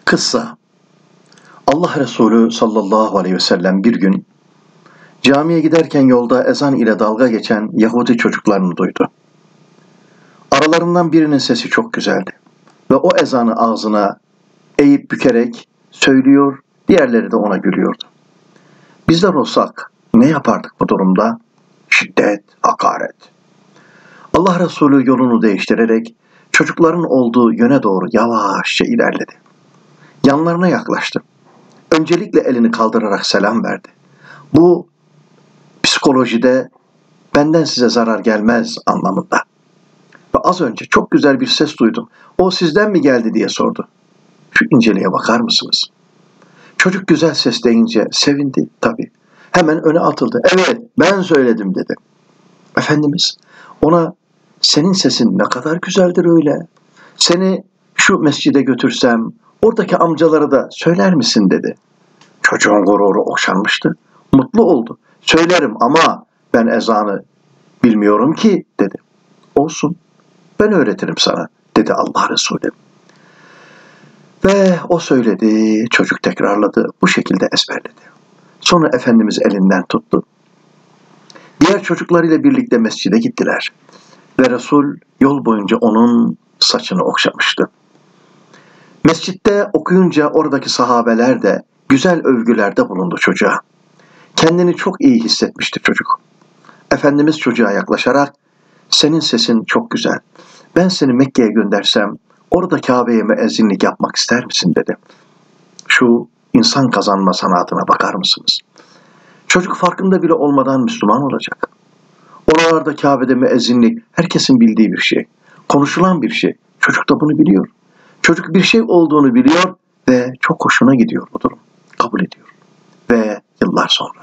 Kıssa. Allah Resulü sallallahu aleyhi ve sellem bir gün camiye giderken yolda ezan ile dalga geçen Yahudi çocuklarını duydu. Aralarından birinin sesi çok güzeldi ve o ezanı ağzına eğip bükerek söylüyor, diğerleri de ona gülüyordu. Bizler olsak ne yapardık bu durumda? Şiddet, hakaret. Allah Resulü yolunu değiştirerek çocukların olduğu yöne doğru yavaşça ilerledi. Yanlarına yaklaştı. Öncelikle elini kaldırarak selam verdi. Bu psikolojide benden size zarar gelmez anlamında. Ve az önce çok güzel bir ses duydum. O sizden mi geldi diye sordu. Şu inceliğe bakar mısınız? Çocuk güzel ses deyince sevindi tabii. Hemen öne atıldı. Evet, ben söyledim dedi. Efendimiz ona senin sesin ne kadar güzeldir öyle. Seni şu mescide götürsem oradaki amcalara da söyler misin dedi. Çocuğun gururu okşanmıştı. Mutlu oldu. Söylerim ama ben ezanı bilmiyorum ki dedi. Olsun, ben öğretirim sana dedi Allah Resulü. Ve o söyledi, çocuk tekrarladı. Bu şekilde ezberledi. Sonra Efendimiz elinden tuttu. Diğer çocuklarıyla birlikte mescide gittiler. Ve Resul yol boyunca onun saçını okşamıştı. Mescitte okuyunca oradaki sahabeler de güzel övgülerde bulundu çocuğa. Kendini çok iyi hissetmişti çocuk. Efendimiz çocuğa yaklaşarak, senin sesin çok güzel. Ben seni Mekke'ye göndersem orada Kabe'ye müezzinlik yapmak ister misin dedi. Şu insan kazanma sanatına bakar mısınız? Çocuk farkında bile olmadan Müslüman olacak. Oralarda Kabe'de müezzinlik herkesin bildiği bir şey. Konuşulan bir şey. Çocuk da bunu biliyor. Çocuk bir şey olduğunu biliyor ve çok hoşuna gidiyor bu durum. Kabul ediyor. Ve yıllar sonra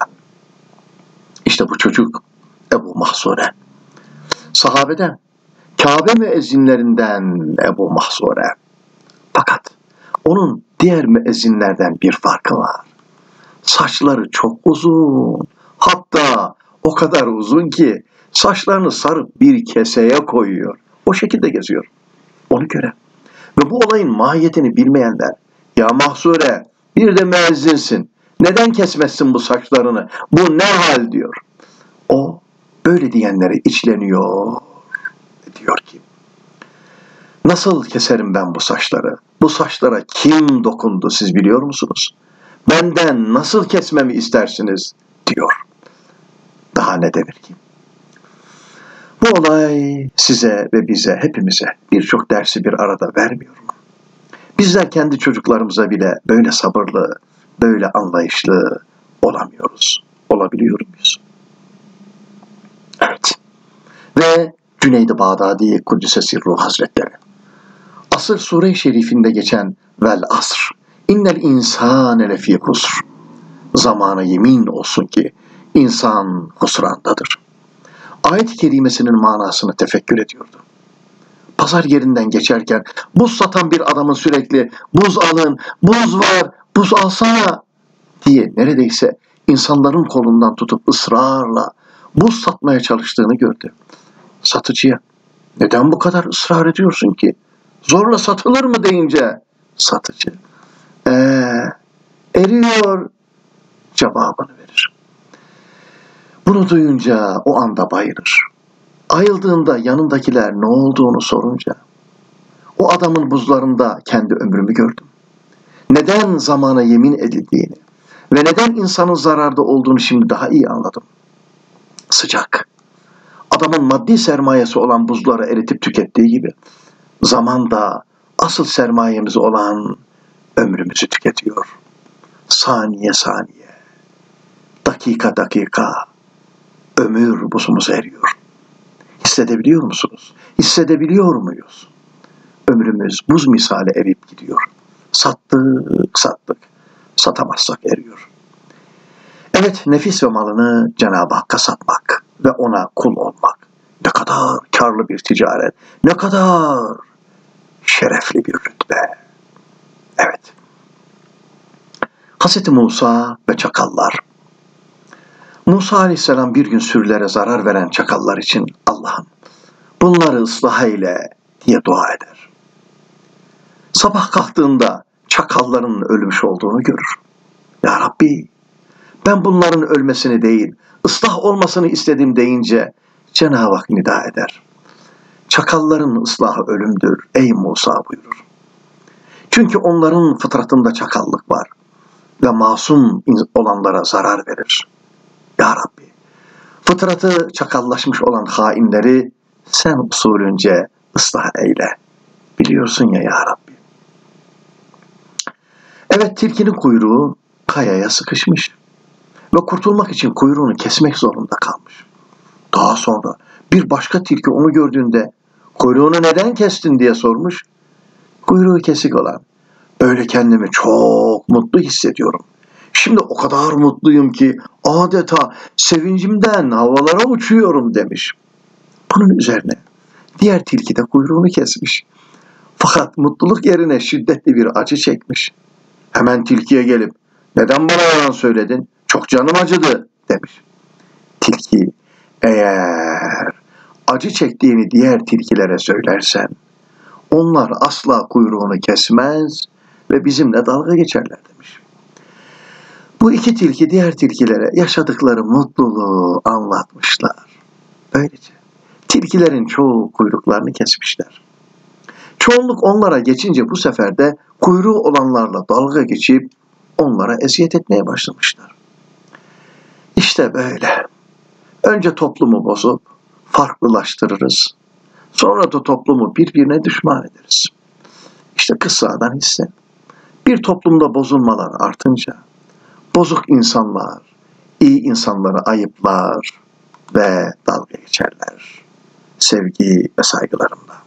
işte bu çocuk Ebu Mahsure. Sahabeden, Kabe müezzinlerinden Ebu Mahsure. Fakat onun diğer müezzinlerden bir farkı var. Saçları çok uzun. Hatta o kadar uzun ki saçlarını sarıp bir keseye koyuyor. O şekilde geziyor. Onu gören. Ve bu olayın mahiyetini bilmeyenler, ya Mahsure bir de müezzinsin, neden kesmezsin bu saçlarını, bu ne hal diyor. O böyle diyenlere içleniyor, diyor ki, nasıl keserim ben bu saçları, bu saçlara kim dokundu siz biliyor musunuz, benden nasıl kesmemi istersiniz diyor. Daha ne denir ki? Bu olay size ve bize, hepimize birçok dersi bir arada vermiyor mu? Bizler kendi çocuklarımıza bile böyle sabırlı, böyle anlayışlı olamıyoruz. Olabiliyor muyuz? Evet. Ve Cüneyd-i Bağdadi Kuddise Sirruhu Hazretleri. Asr Sure-i Şerifinde geçen vel asr, innel insâne lefî husr. Zamana yemin olsun ki insan husrandadır. Ayet-i kerimesinin manasını tefekkür ediyordu. Pazar yerinden geçerken buz satan bir adamın sürekli buz alın, buz var, buz alsana diye neredeyse insanların kolundan tutup ısrarla buz satmaya çalıştığını gördü. Satıcıya, neden bu kadar ısrar ediyorsun ki? Zorla satılır mı deyince satıcı, eriyor cevabını verir. Bunu duyunca o anda bayılır. Ayıldığında yanındakiler ne olduğunu sorunca, o adamın buzlarında kendi ömrümü gördüm. Neden zamana yemin edildiğini ve neden insanın zararda olduğunu şimdi daha iyi anladım. Sıcak. Adamın maddi sermayesi olan buzları eritip tükettiği gibi, zaman da asıl sermayemiz olan ömrümüzü tüketiyor. Saniye saniye, dakika dakika, ömür buzumuza eriyor. Hissedebiliyor musunuz? Hissedebiliyor muyuz? Ömrümüz buz misali erip gidiyor. Sattık, satamazsak eriyor. Evet, nefis ve malını Cenab-ı Hakk'a satmak ve ona kul olmak ne kadar karlı bir ticaret, ne kadar şerefli bir rütbe. Evet. Hazreti Musa ve çakallar. Musa Aleyhisselam bir gün sürülere zarar veren çakallar için Allah'ım bunları ıslah eyle diye dua eder. Sabah kalktığında çakalların ölmüş olduğunu görür. Ya Rabbi, ben bunların ölmesini değil, ıslah olmasını istedim deyince Cenab-ı Hak nida eder. Çakalların ıslahı ölümdür ey Musa buyurur. Çünkü onların fıtratında çakallık var ve masum olanlara zarar verir. Ya Rabbi, fıtratı çakallaşmış olan hainleri sen usulünce ıslah eyle. Biliyorsun ya Rabbi. Evet, tilkinin kuyruğu kayaya sıkışmış ve kurtulmak için kuyruğunu kesmek zorunda kalmış. Daha sonra bir başka tilki onu gördüğünde kuyruğunu neden kestin diye sormuş. Kuyruğu kesik olan, öyle kendimi çok mutlu hissediyorum. Şimdi o kadar mutluyum ki adeta sevincimden havalara uçuyorum demiş. Bunun üzerine diğer tilki de kuyruğunu kesmiş. Fakat mutluluk yerine şiddetli bir acı çekmiş. Hemen tilkiye gelip neden bana yalan söyledin? Çok canım acıdı demiş. Tilki, eğer acı çektiğini diğer tilkilere söylersen onlar asla kuyruğunu kesmez ve bizimle dalga geçerler demiş. Bu iki tilki diğer tilkilere yaşadıkları mutluluğu anlatmışlar. Böylece tilkilerin çoğu kuyruklarını kesmişler. Çoğunluk onlara geçince bu sefer de kuyruğu olanlarla dalga geçip onlara eziyet etmeye başlamışlar. İşte böyle. Önce toplumu bozup farklılaştırırız. Sonra da toplumu birbirine düşman ederiz. İşte kıssadan hisse. Bir toplumda bozulmalar artınca bozuk insanlar iyi insanları ayıplar ve dalga geçerler. Sevgi ve saygılarımla.